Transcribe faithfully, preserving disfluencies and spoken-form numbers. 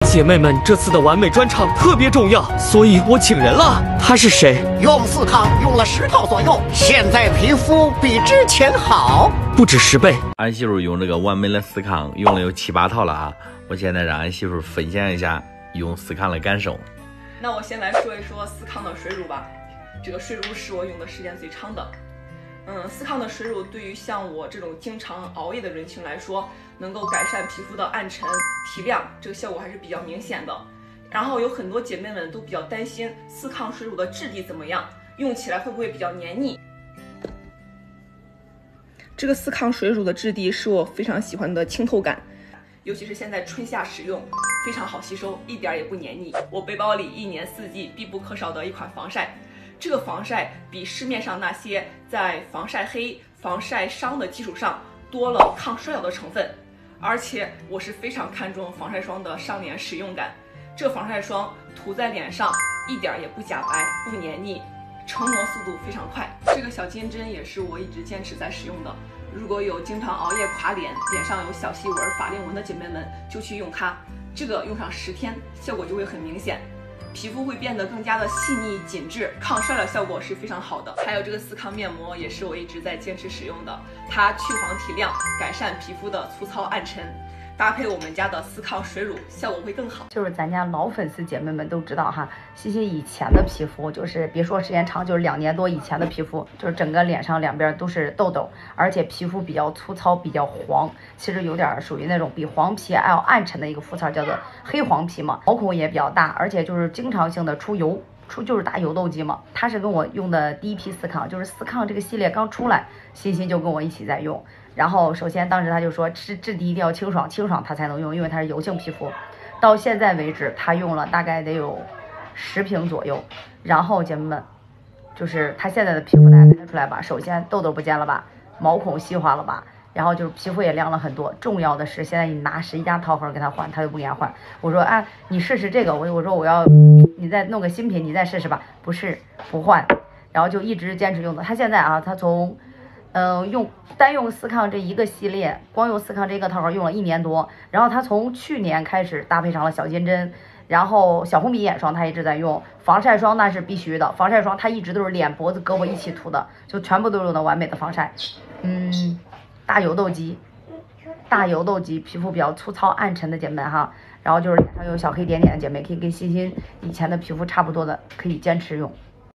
姐妹们，这次的完美专场特别重要，所以我请人了。他是谁？ 用思康用了十套左右，现在皮肤比之前好， 不止十倍。 俺媳妇用这个完美的思康用了有七八套了啊！我现在让俺媳妇分享一下用思康的感受。 那我先来说一说思康的水乳吧，这个水乳是我用的时间最长的。嗯，思康的水乳对于像我这种经常熬夜的人群来说，能够改善皮肤的暗沉提亮，这个效果还是比较明显的。然后有很多姐妹们都比较担心思康水乳的质地怎么样，用起来会不会比较黏腻。这个思康水乳的质地是我非常喜欢的清透感，尤其是现在春夏使用非常好吸收，一点也不黏腻。我背包里一年四季必不可少的一款防晒。这个防晒比市面上那些在防晒黑、防晒伤的基础上多了抗衰老的成分，而且我是非常看重防晒霜的上脸使用感。这个防晒霜涂在脸上一点也不假白、不黏腻，成膜速度非常快。这个小金针也是我一直坚持在使用的。如果有经常熬夜垮脸、脸上有小细纹、法令纹的姐妹们，就去用它。这个用上十天，效果就会很明显。皮肤会变得更加的细腻紧致，抗衰老效果是非常好的。还有这个思康面膜也是我一直在坚持使用的，它去黄提亮，改善皮肤的粗糙暗沉，搭配我们家的思康水乳，效果会更好。 就是咱家老粉丝姐妹们都知道哈，欣欣以前的皮肤就是别说时间长，就是两年多以前的皮肤，就是整个脸上两边都是痘痘，而且皮肤比较粗糙，比较黄，其实有点属于那种比黄皮还要暗沉的一个肤色，叫做黑黄皮嘛，毛孔也比较大，而且就是经常性的出油。出就是大油痘肌嘛，他是跟我用的第一批思康，就是思康这个系列刚出来，欣欣就跟我一起在用。然后首先当时他就说质质地一定要清爽，清爽他才能用，因为他是油性皮肤。到现在为止，他用了大概得有十瓶左右。然后姐妹们，就是他现在的皮肤大家看得出来吧？首先痘痘不见了吧，毛孔细化了吧。然后就是皮肤也亮了很多，重要的是现在你拿十一家套盒给他换，他就不给他换。我说啊，你试试这个，我我说我要你再弄个新品，你再试试吧。不是不换，然后就一直坚持用的。他现在啊，他从嗯、呃、用单用思康这一个系列，光用思康这个套盒用了一年多。然后他从去年开始搭配上了小金针，然后小红笔眼霜他一直在用，防晒霜那是必须的，防晒霜他一直都是脸脖子胳膊一起涂的，就全部都用的完美的防晒。嗯。大油痘肌，大油痘肌，皮肤比较粗糙暗沉的姐妹哈，然后就是脸上有小黑点点的姐妹，可以跟欣欣以前的皮肤差不多的，可以坚持用。